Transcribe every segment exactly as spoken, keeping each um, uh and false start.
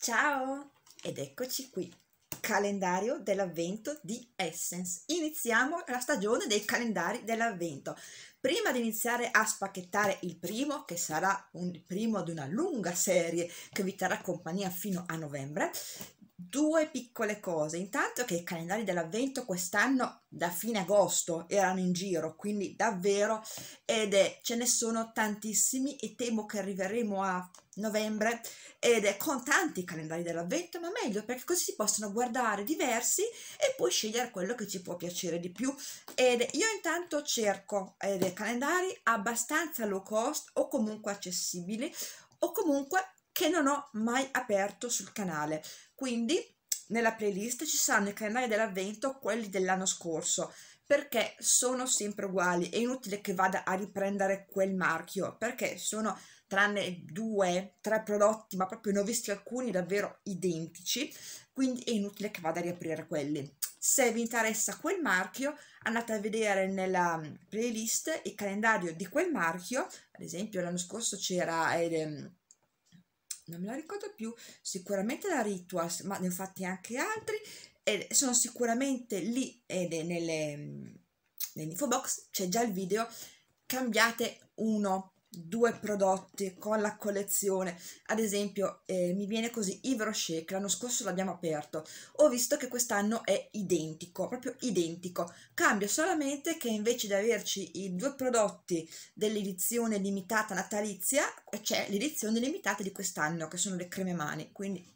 Ciao! Ed eccoci qui, calendario dell'avvento di Essence. Iniziamo la stagione dei calendari dell'avvento. Prima di iniziare a spacchettare il primo, che sarà un, il primo di una lunga serie che vi terrà compagnia fino a novembre, due piccole cose. Intanto che i calendari dell'avvento quest'anno da fine agosto erano in giro, quindi davvero, ed è, ce ne sono tantissimi e temo che arriveremo a novembre ed è con tanti calendari dell'avvento, ma meglio perché così si possono guardare diversi e poi scegliere quello che ci può piacere di più. Ed io intanto cerco eh, dei calendari abbastanza low cost o comunque accessibili o comunque che non ho mai aperto sul canale, quindi nella playlist ci saranno i calendari dell'avvento, quelli dell'anno scorso, perché sono sempre uguali. È inutile che vada a riprendere quel marchio, perché sono, tranne due, tre prodotti, ma proprio ne ho visti alcuni davvero identici, quindi è inutile che vada a riaprire quelli. Se vi interessa quel marchio, andate a vedere nella playlist il calendario di quel marchio. Ad esempio l'anno scorso c'era, eh, non me la ricordo più, sicuramente la Rituals, ma ne ho fatti anche altri, e sono sicuramente lì ed è nelle, nell'info box c'è già il video. Cambiate uno, due prodotti con la collezione. Ad esempio eh, mi viene così Yves Rocher, che l'anno scorso l'abbiamo aperto, ho visto che quest'anno è identico, proprio identico, cambia solamente che invece di averci i due prodotti dell'edizione limitata natalizia c'è l'edizione limitata di quest'anno, che sono le creme mani, quindi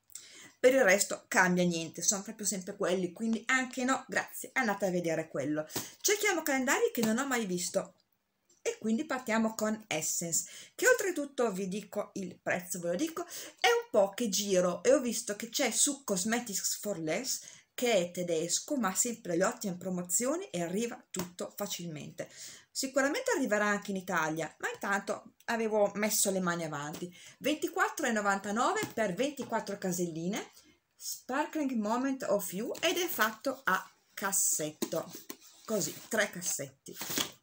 per il resto cambia niente, sono proprio sempre quelli, quindi anche no, grazie, andate a vedere quello. Cerchiamo calendari che non ho mai visto e quindi partiamo con Essence, che oltretutto vi dico il prezzo, ve lo dico, è un po' che giro e ho visto che c'è su Cosmetics for Less, che è tedesco ma sempre le ottime promozioni e arriva tutto facilmente. Sicuramente arriverà anche in Italia, ma intanto avevo messo le mani avanti. ventiquattro e novantanove per ventiquattro caselline, Sparkling Moment of You, ed è fatto a cassetto, così, tre cassetti.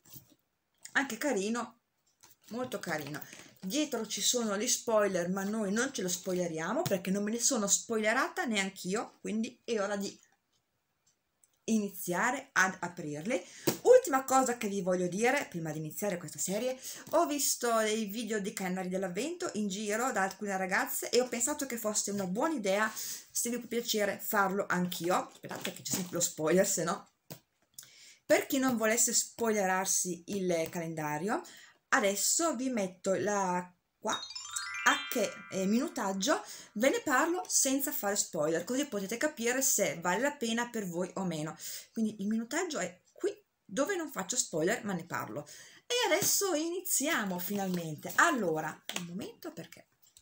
Anche carino, molto carino. Dietro ci sono gli spoiler, ma noi non ce lo spoileriamo perché non me ne sono spoilerata neanch'io, quindi è ora di iniziare ad aprirli. Ultima cosa che vi voglio dire prima di iniziare questa serie: ho visto dei video di calendari dell'avvento in giro da alcune ragazze e ho pensato che fosse una buona idea, se vi può piacere, farlo anch'io. Aspettate che c'è sempre lo spoiler, se no. Per chi non volesse spoilerarsi il calendario, adesso vi metto la qua a che eh, minutaggio ve ne parlo senza fare spoiler, così potete capire se vale la pena per voi o meno. Quindi il minutaggio è qui, dove non faccio spoiler ma ne parlo. E adesso iniziamo finalmente. Allora, un momento, perché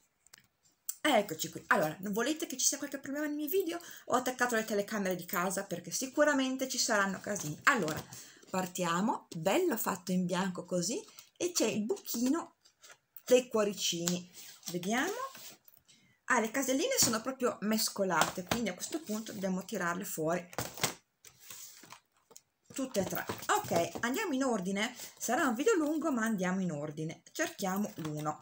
eccoci qui. Allora, non volete che ci sia qualche problema nei miei video? Ho attaccato le telecamere di casa perché sicuramente ci saranno casini. Allora, partiamo, bello fatto in bianco così, e c'è il buchino dei cuoricini. Vediamo. Ah, le caselline sono proprio mescolate, quindi a questo punto dobbiamo tirarle fuori tutte e tre. Ok, andiamo in ordine. Sarà un video lungo, ma andiamo in ordine. Cerchiamo l'uno.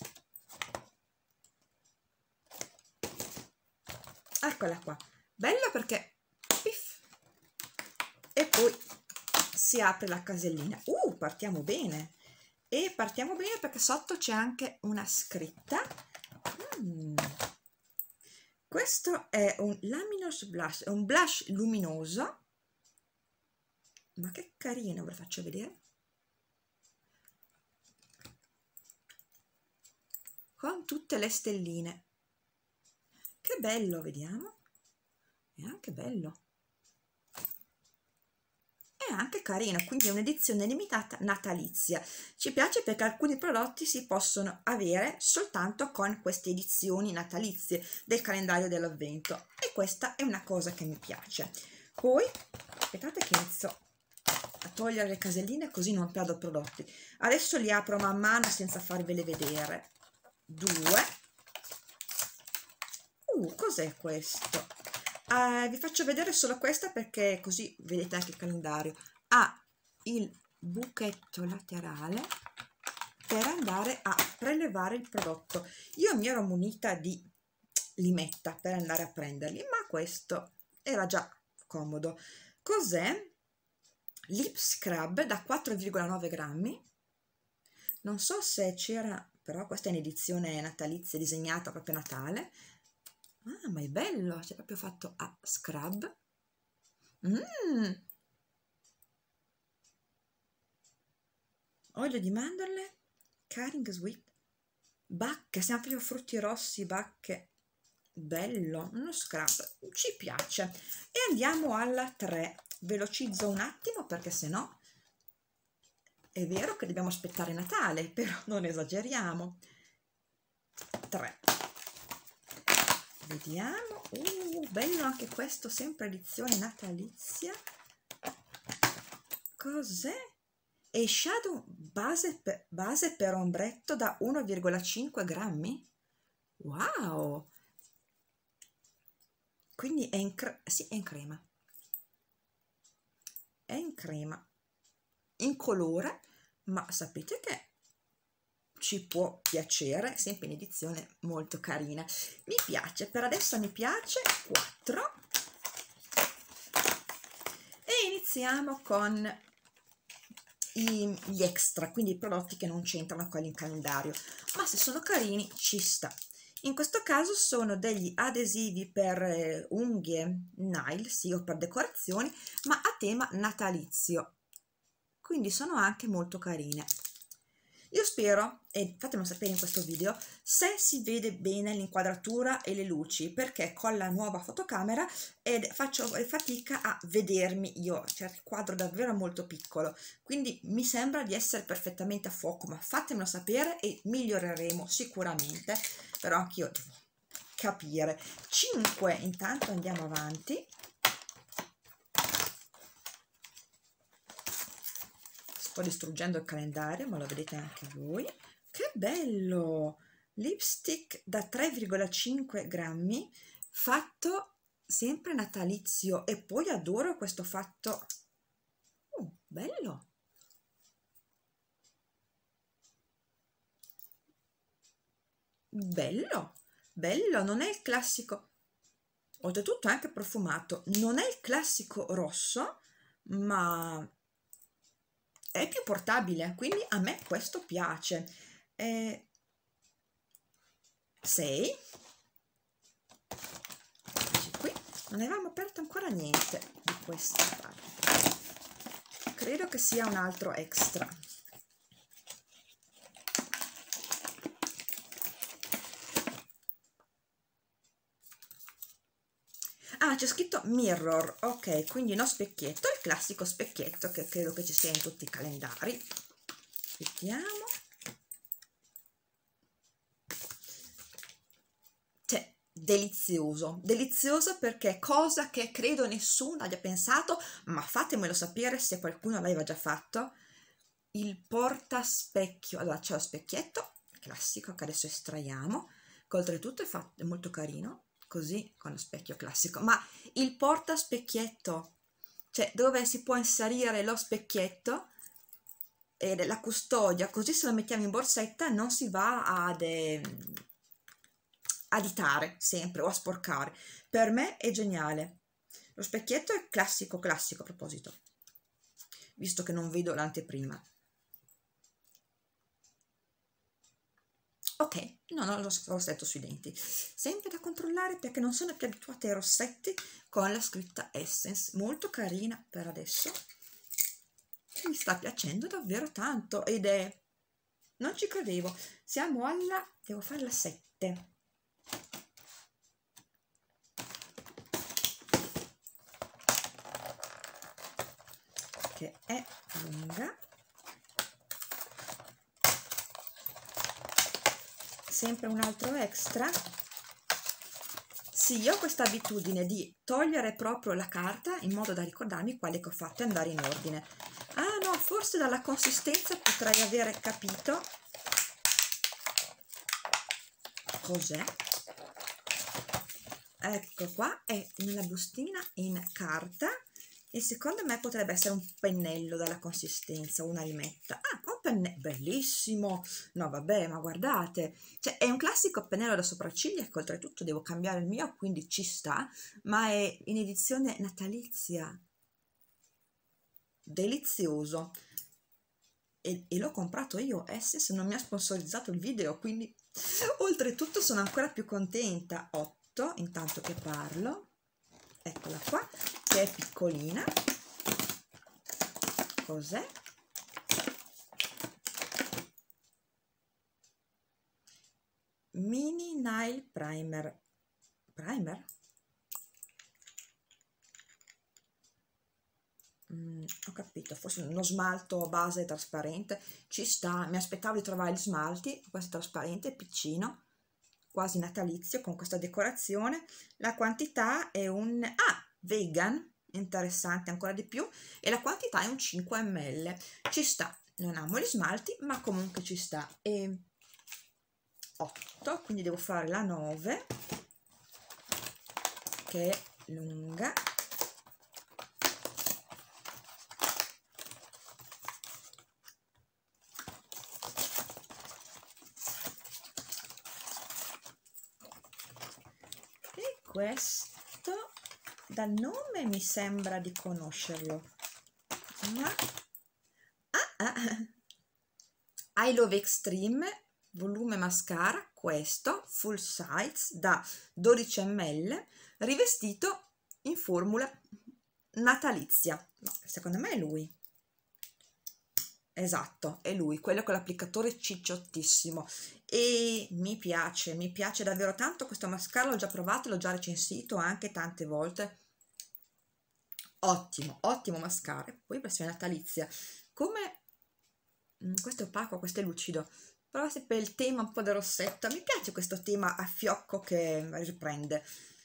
Eccola qua, bella perché piff, e poi si apre la casellina. Uh, partiamo bene, e partiamo bene perché sotto c'è anche una scritta. mm. Questo è un Luminous Blush, è un blush luminoso, ma che carino, ve lo faccio vedere, con tutte le stelline. Che bello, vediamo, è anche bello, è anche carino, quindi è un'edizione limitata natalizia. Ci piace perché alcuni prodotti si possono avere soltanto con queste edizioni natalizie del calendario dell'avvento, e questa è una cosa che mi piace. Poi aspettate che inizio a togliere le caselline così non perdo prodotti. Adesso li apro man mano senza farvele vedere. Due. Uh, cos'è questo? Uh, vi faccio vedere solo questa perché così vedete anche il calendario. Ha il buchetto laterale per andare a prelevare il prodotto. Io mi ero munita di li metta per andare a prenderli, ma questo era già comodo. Cos'è? Lip Scrub da quattro virgola nove grammi, non so se c'era, però questa è in edizione natalizia, disegnata proprio a Natale. Ah, ma è bello, c'è proprio fatto a scrub. Mm. Olio di mandorle, Caring Sweet, bacche, siamo proprio frutti rossi, bacche, bello, uno scrub, ci piace. E andiamo alla tre, velocizzo un attimo perché sennò è vero che dobbiamo aspettare Natale, però non esageriamo. tre, vediamo, uh, bello anche questo, sempre edizione natalizia. Cos'è? E shadow base per, base per ombretto da uno virgola cinque grammi? Wow! Quindi è in, cre sì, è in crema. È in crema. In colore, ma sapete che ci può piacere, sempre in edizione molto carina. Mi piace, per adesso mi piace, quattro. E iniziamo con gli extra, quindi i prodotti che non c'entrano con il calendario, ma se sono carini ci sta. In questo caso sono degli adesivi per eh, unghie nail, sì, o per decorazioni, ma a tema natalizio, quindi sono anche molto carine. Io spero, e fatemelo sapere in questo video, se si vede bene l'inquadratura e le luci, perché con la nuova fotocamera ed faccio fatica a vedermi io, cioè il quadro è davvero molto piccolo, quindi mi sembra di essere perfettamente a fuoco, ma fatemelo sapere e miglioreremo sicuramente, però anch'io devo capire. cinque, intanto andiamo avanti. Sto distruggendo il calendario, ma lo vedete anche voi. Che bello! Lipstick da tre virgola cinque grammi, fatto sempre natalizio, e poi adoro questo fatto. Uh, bello! Bello! Bello! Non è il classico, oltretutto è anche profumato, non è il classico rosso, ma è più portabile, quindi a me questo piace. Eh, sei, qui non avevamo aperto ancora niente di questa parte, credo che sia un altro extra. Ah, c'è scritto mirror, ok, quindi no specchietto, il classico specchietto che credo che ci sia in tutti i calendari. Vediamo. Cioè, delizioso, delizioso perché cosa che credo nessuno abbia pensato, ma fatemelo sapere se qualcuno l'aveva già fatto, il portaspecchio. Allora c'è lo specchietto classico che adesso estraiamo, che oltretutto è, fatto, è molto carino, così con lo specchio classico, ma il portaspecchietto, cioè dove si può inserire lo specchietto e la custodia, così se lo mettiamo in borsetta non si va ad eh, aditare sempre o a sporcare. Per me è geniale. Lo specchietto è classico classico, a proposito, visto che non vedo l'anteprima. Ok, non ho lo rossetto sui denti, sempre da controllare perché non sono più abituata ai rossetti con la scritta Essence, molto carina per adesso, mi sta piacendo davvero tanto ed è, non ci credevo, siamo alla, devo fare la sette, che è lunga. Sempre un altro extra. Sì, io ho questa abitudine di togliere proprio la carta in modo da ricordarmi quale che ho fatto e andare in ordine. Ah no, forse dalla consistenza potrei aver capito cos'è. Ecco qua, è una bustina in carta e secondo me potrebbe essere un pennello dalla consistenza, una limetta. Ah, un pennello bellissimo. No vabbè, ma guardate, cioè è un classico pennello da sopracciglia che oltretutto devo cambiare il mio, quindi ci sta, ma è in edizione natalizia. Delizioso. E, e l'ho comprato io, Essence non mi ha sponsorizzato il video, quindi oltretutto sono ancora più contenta. Otto, intanto che parlo, eccola qua, che è piccolina. Cos'è? Mini Nail Primer. Primer? Mm, ho capito, forse uno smalto a base trasparente, ci sta. Mi aspettavo di trovare gli smalti, questo è trasparente, piccino, quasi natalizio, con questa decorazione. La quantità è un ah, vegan, interessante ancora di più, e la quantità è un cinque millilitri, ci sta. Non amo gli smalti, ma comunque ci sta. E otto, quindi devo fare la nove, che è lunga. E questo dal nome mi sembra di conoscerlo, ma ah, ah. I Love Extreme volume mascara, questo full size da dodici millilitri, rivestito in formula natalizia. No, secondo me è lui, esatto, è lui, quello con l'applicatore cicciottissimo, e mi piace, mi piace davvero tanto questo mascara. L'ho già provato, l'ho già recensito anche tante volte. Ottimo, ottimo mascara. Poi versione natalizia, come questo è opaco, questo è lucido, però se per il tema un po' del rossetto, mi piace questo tema a fiocco che riprende.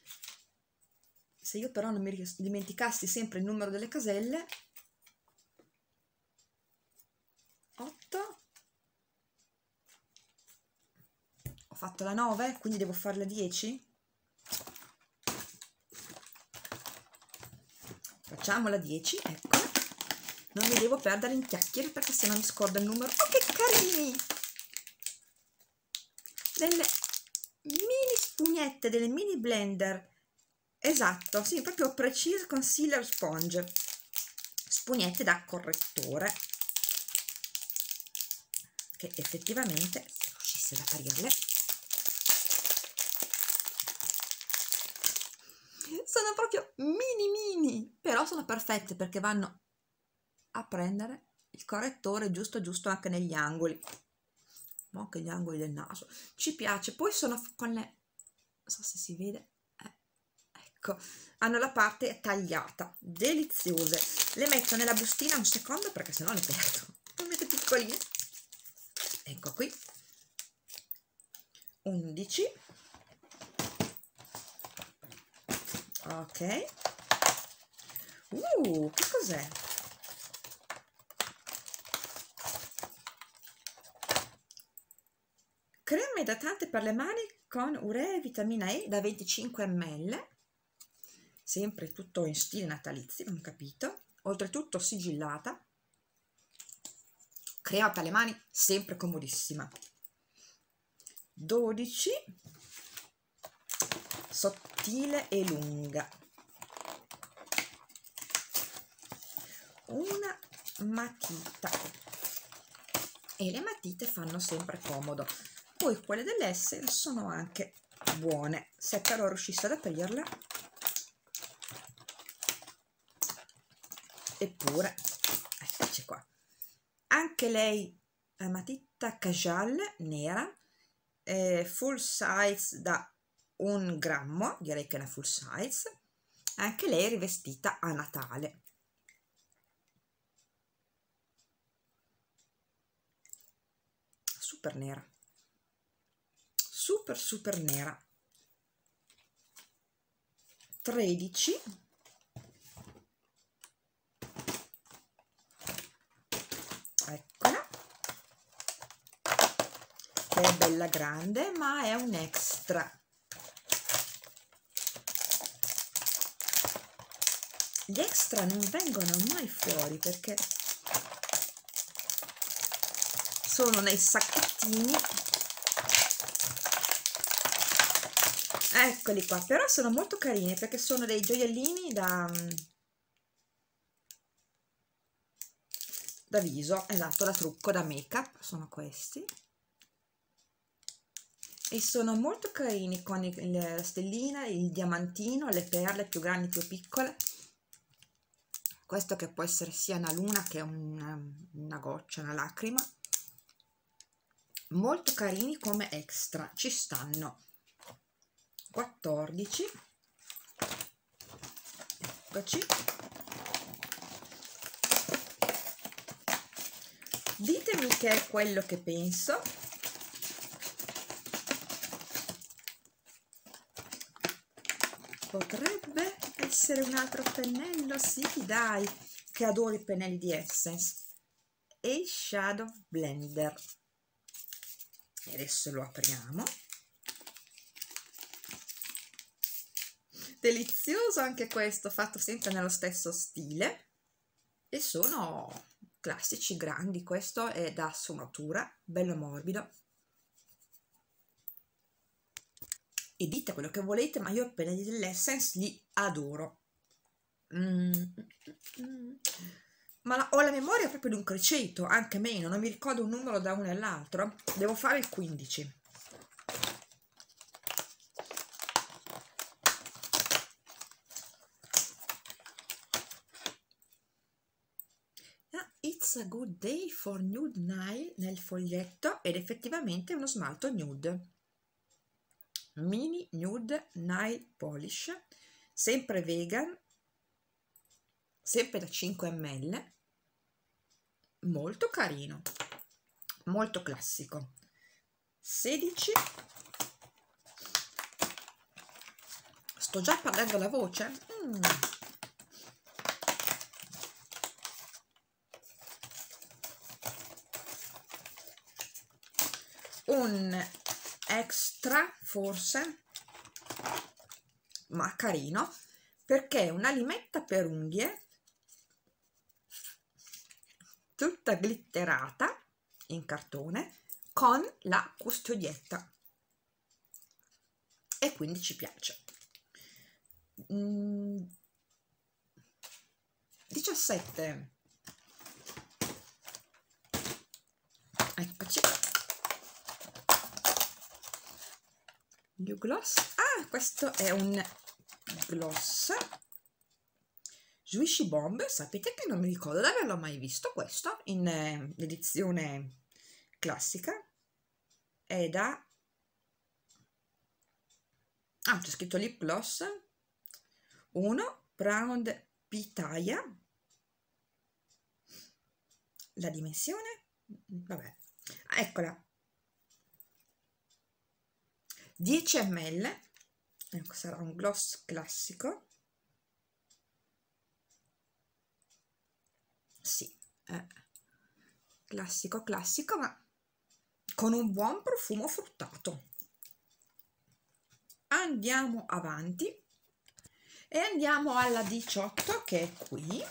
Se io però non mi dimenticassi sempre il numero delle caselle, otto, ho fatto la nove, quindi devo fare la dieci. Facciamo la dieci, ecco, non mi devo perdere in chiacchiere perché sennò mi scordo il numero. Oh, che carini! Delle mini spugnette, delle mini blender, esatto, sì, proprio Precise Concealer Sponge, spugnette da correttore, che effettivamente, se riuscissi ad aprirle, sono proprio mini mini, però sono perfette perché vanno a prendere il correttore giusto giusto anche negli angoli, anche gli angoli del naso, ci piace. Poi sono con le, non so se si vede, eh, ecco, hanno la parte tagliata, deliziose. Le metto nella bustina un secondo perché sennò le perdo, le metto piccoline, ecco qui, undici, ok. Uh, che cos'è? Crema idratante per le mani con urea e vitamina E da venticinque millilitri, sempre tutto in stile natalizio, non capito, oltretutto sigillata. Crema per le mani sempre comodissima. dodici, sottile e lunga, una matita, e le matite fanno sempre comodo. Poi quelle dell'Essence sono anche buone, se però riuscissi ad aprirla. Eppure, eccoci qua, anche lei è matita Kajal nera, eh, full size da un grammo, direi che è una full size, anche lei rivestita a Natale. Super nera, super super nera. tredici, eccola, che è bella grande ma è un extra. gli extra non vengono mai fuori perché sono nei sacchettini, eccoli qua, però sono molto carini perché sono dei gioiellini da, da viso, esatto, da trucco, da make up, sono questi e sono molto carini con il, la stellina, il diamantino, le perle più grandi più piccole, questo che può essere sia una luna che una, una goccia, una lacrima, molto carini come extra, ci stanno quattordici, eccoci, ditemi che è quello che penso. Potrebbe essere un altro pennello, sì dai, che adoro i pennelli di Essence, e Shadow Blender, e adesso lo apriamo, delizioso anche questo, fatto sempre nello stesso stile e sono classici grandi, questo è da sfumatura, bello morbido. E dite quello che volete, ma io i pennelli dell'Essence li adoro. Mm, mm, mm. Ma la, ho la memoria proprio di un criceto, anche meno, non mi ricordo un numero da uno all'altro. Devo fare il quindici. Ah, it's a good day for nude nail nel foglietto, ed effettivamente è uno smalto nude. Mini Nude Nail Polish, sempre vegan, sempre da cinque millilitri, molto carino, molto classico. sedici, sto già perdendo la voce? Mm. Un extra forse, ma carino, perché è una limetta per unghie tutta glitterata in cartone con la custodietta, e quindi ci piace. mm, diciassette, eccoci, New Gloss. Ah, questo è un gloss Swishy Bomb, sapete che non mi ricordo di averlo mai visto questo in eh, edizione classica, è da, ah, c'è scritto lip gloss uno Brown Pitaya, la dimensione, vabbè, eccola, dieci millilitri, ecco, sarà un gloss classico, sì, eh, classico classico, ma con un buon profumo fruttato. Andiamo avanti e andiamo alla diciotto, che è qui,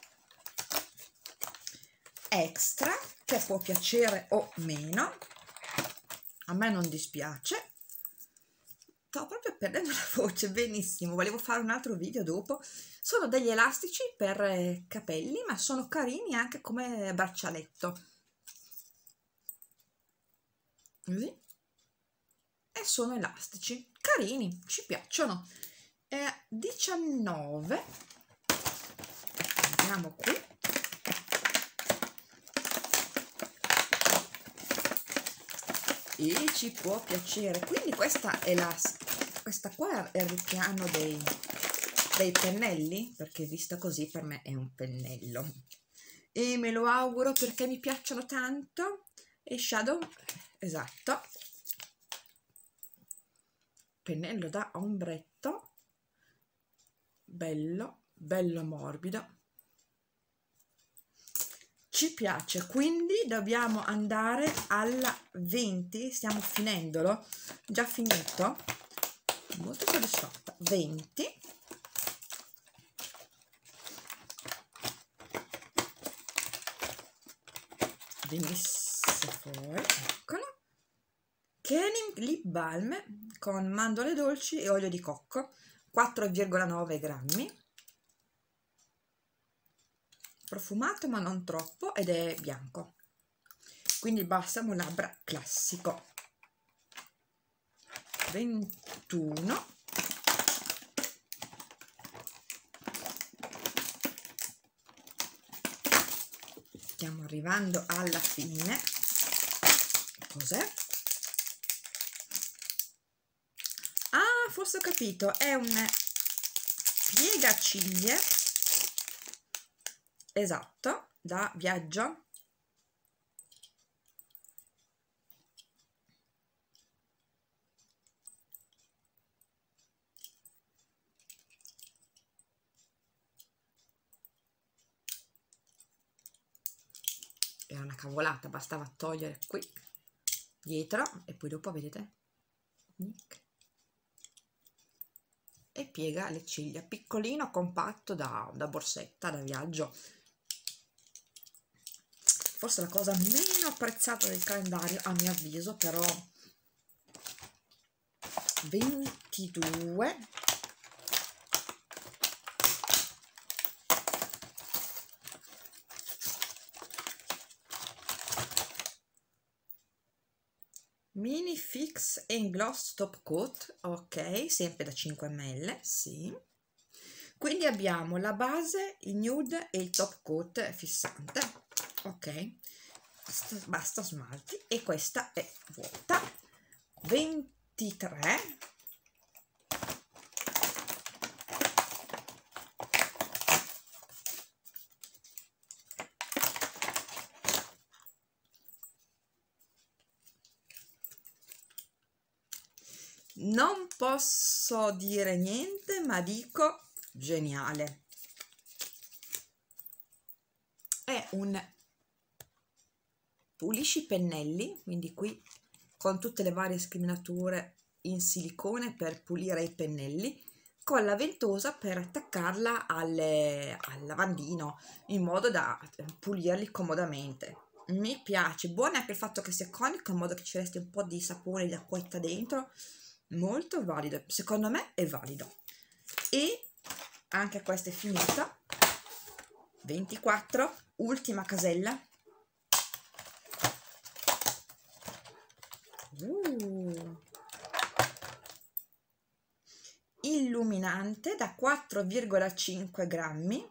extra, che può piacere o meno, a me non dispiace. Sto proprio perdendo la voce, benissimo, volevo fare un altro video dopo. Sono degli elastici per eh, capelli, ma sono carini anche come braccialetto, così, e sono elastici, carini, ci piacciono. E diciannove, andiamo qui, e ci può piacere, quindi questa è la, questa qua è il richiamo dei, dei pennelli, perché vista così per me è un pennello e me lo auguro perché mi piacciono tanto. E Shadow, esatto, pennello da ombretto, bello bello morbido, ci piace. Quindi dobbiamo andare alla venti, stiamo finendolo, già finito, molto soddisfatta. venti, venisse fuori, eccolo. Kenim Lip Balm con mandorle dolci e olio di cocco, quattro virgola nove grammi, profumato ma non troppo ed è bianco, quindi il balsamo labbra classico. ventuno. Stiamo arrivando alla fine. Cos'è? Ah, forse ho capito, è un piegaciglie, esatto, da viaggio. Era una cavolata, bastava togliere qui dietro e poi dopo vedete e piega le ciglia, piccolino, compatto, da, da borsetta da viaggio. Forse la cosa meno apprezzata del calendario a mio avviso, però. Ventidue. Mini Fix and Gloss Top Coat, ok, sempre da cinque millilitri, sì. Quindi abbiamo la base, il nude e il top coat fissante, ok, basta, basta smalti, e questa è vuota. ventitré. Non posso dire niente, ma dico geniale. È un pulisci pennelli, quindi qui con tutte le varie scriminature in silicone per pulire i pennelli, con la ventosa per attaccarla alle, al lavandino in modo da pulirli comodamente. Mi piace, buono anche il fatto che sia conico in modo che ci resti un po' di sapone di acquetta dentro. Molto valido, secondo me è valido. E anche questa è finita. ventiquattro, ultima casella. uh. Illuminante da quattro virgola cinque grammi,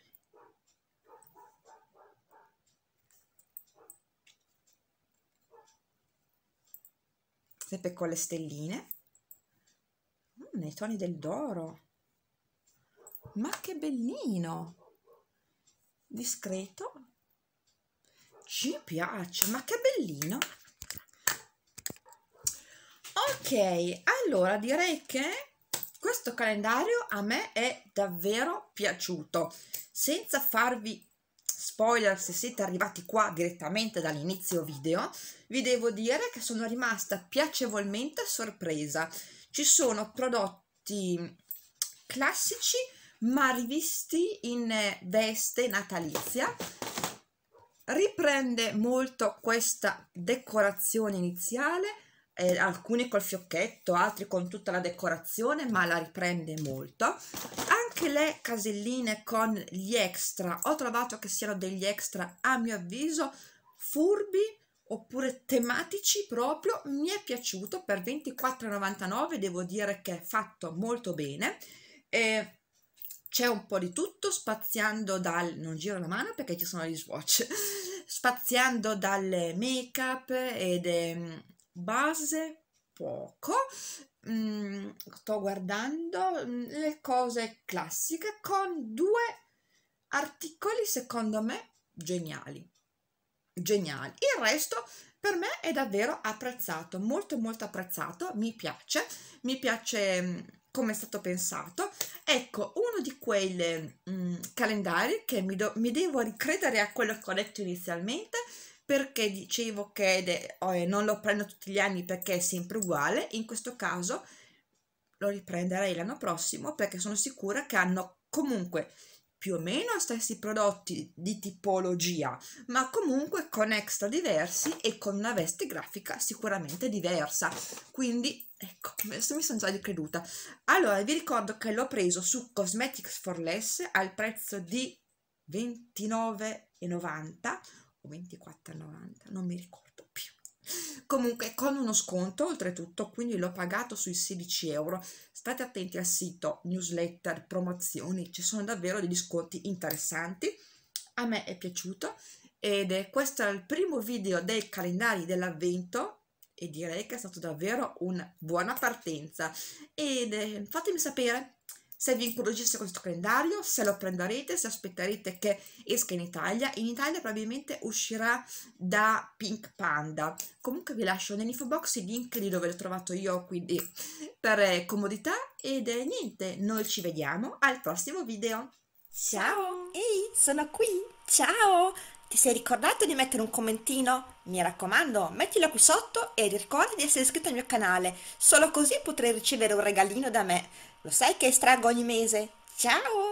sempre con le stelline, nei toni del d'oro. Ma che bellino, discreto, ci piace, ma che bellino. Ok, allora direi che questo calendario a me è davvero piaciuto. Senza farvi spoiler, se siete arrivati qua direttamente dall'inizio video, vi devo dire che sono rimasta piacevolmente sorpresa. Ci sono prodotti classici ma rivisti in veste natalizia. Riprende molto questa decorazione iniziale, eh, alcuni col fiocchetto, altri con tutta la decorazione, ma la riprende molto. Anche le caselline con gli extra, ho trovato che siano degli extra a mio avviso furbi oppure tematici proprio. Mi è piaciuto, per ventiquattro e novantanove devo dire che è fatto molto bene. E c'è un po' di tutto, spaziando dal, non giro la mano perché ci sono gli swatch, spaziando dalle make up ed eh, base poco. Mm, sto guardando mm, le cose classiche con due articoli secondo me geniali geniali. Il resto per me è davvero apprezzato, molto molto apprezzato. Mi piace, mi piace mm, come è stato pensato. Ecco, uno di quei mm, calendari che mi, do, mi devo ricredere a quello che ho detto inizialmente, perché dicevo che de, oh, non lo prendo tutti gli anni perché è sempre uguale. In questo caso lo riprenderei l'anno prossimo perché sono sicura che hanno comunque più o meno stessi prodotti di tipologia, ma comunque con extra diversi e con una veste grafica sicuramente diversa. Quindi ecco, adesso mi sono già ricreduta. Allora vi ricordo che l'ho preso su Cosmetics for Less al prezzo di ventinove e novanta o ventiquattro e novanta, non mi ricordo più. Comunque con uno sconto oltretutto, quindi l'ho pagato sui sedici euro. State attenti al sito, newsletter, promozioni, ci sono davvero degli sconti interessanti. A me è piaciuto ed è questo è il primo video dei calendari dell'avvento e direi che è stato davvero una buona partenza. Ed eh, fatemi sapere se vi incuriosisce questo calendario, se lo prenderete, se aspetterete che esca in Italia. In Italia probabilmente uscirà da Pink Panda. Comunque vi lascio nell'info box il link di dove l'ho trovato io, quindi per eh, comodità. Ed eh, niente, noi ci vediamo al prossimo video. Ciao! Ehi, sono qui! Ciao! Ti sei ricordato di mettere un commentino? Mi raccomando, mettilo qui sotto e ricorda di essere iscritto al mio canale. Solo così potrai ricevere un regalino da me. Lo sai che estraggo ogni mese? Ciao!